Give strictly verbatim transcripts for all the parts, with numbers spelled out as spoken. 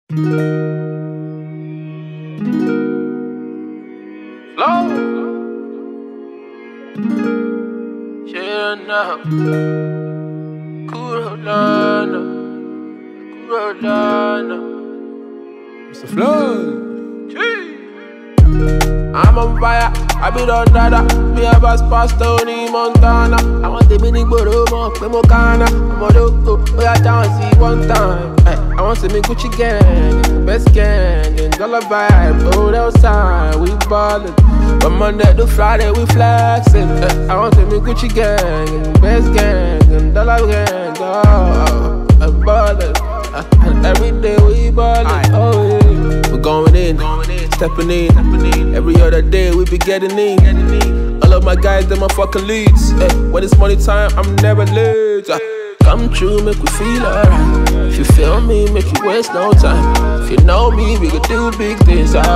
Flow. Yeah, now. Kurolana. Kurolana. Mister Floyd. I'm on fire, I be done dada. Me a boss past Tony Montana. I want the mini boro mo, me mo kana. I'm a loco, we a chance see one time. Hey, I want to me Gucci gang, the best gang, and dollar vibe. Go outside, we ballin'. From Monday to Friday, we flexin'. Hey, I want to me Gucci gang, and the best gang, and dollar gang. Oh, I'm ballin'. Uh, and every day we ballin'. Oh yeah, we're going in, going in. Stepping in. Stepping in, every other day we be getting in. Getting in. All of my guys, they my fucking leads. Hey, when it's money time, I'm never late. Uh, come true, make we feel alright. If you feel me, make you waste no time. If you know me, we could do big things. Alright.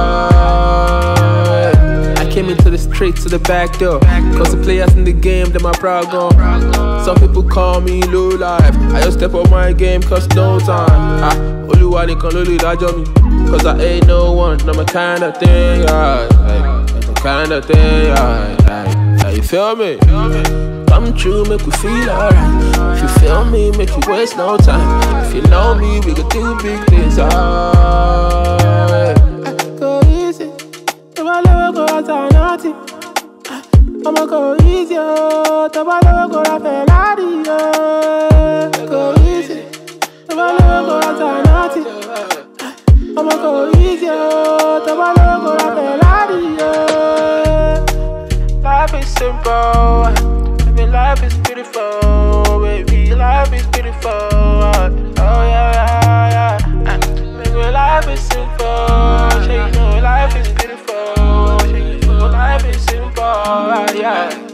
I came into the straight to the back door. Cause the players in the game, they my proud gone. Some people call me low life. I just step up my game, cause no time. Ah, Oluwa nikan lo le dajo mi. Cause I ain't no one, no my kind of thing, yeah. Like, my kind of thing, yeah. Like, like, you feel me? Come true, make we feel alright. If you feel me, make you waste no time. If you know me, we could do big things, alright. Go easy, if I love go outside naughty. I'ma go easy, oh, if I love go out Ferrari, oh. Go easy, if I love go outside naughty. I'ma go easy, oh, if I love go out Ferrari, oh. Life is simple, baby, life is beautiful, baby, life is beautiful, oh yeah, yeah, yeah. Baby, life is simple, she know life is beautiful, she know life is simple, yeah.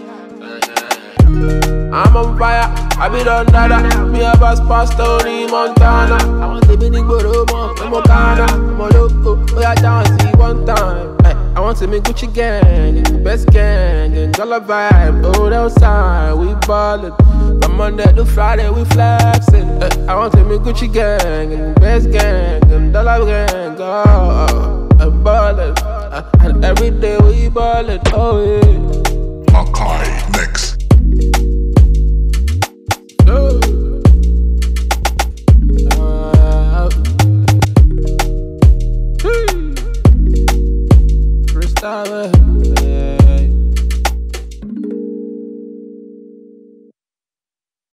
I'm on fire, I be done dada. Me a boss past Tony Montana. I want the mini boro mo, me mo kana. I'm a loco, we a chance see one time. Hey, I want to me Gucci gang, the best gang, and dollar vibe. Go outside, we ballin'. From Monday to Friday, we flexin'. Hey, I want to me Gucci gang, and the best gang, and dollar gang. Oh, I'm ballin'. Uh, and every day we ballin'. Oh yeah. Makai.